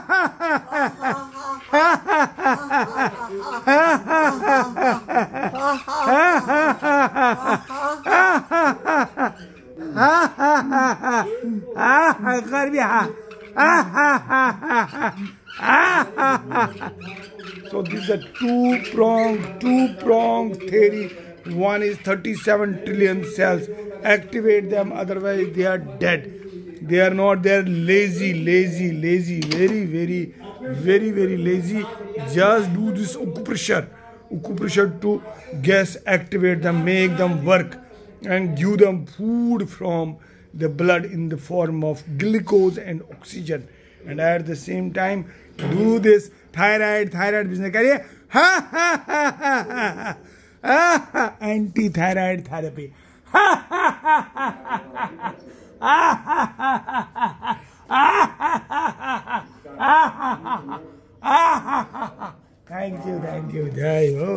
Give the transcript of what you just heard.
So this is a two-pronged theory. One is 37 trillion cells. Activate them, otherwise they are dead. They are not. They are lazy. Very lazy. Just do this acupressure to gas activate them, make them work, and give them food from the blood in the form of glucose and oxygen. And at the same time, do this thyroid business. Kariye. Anti-thyroid therapy. Thank you. Jai Ho.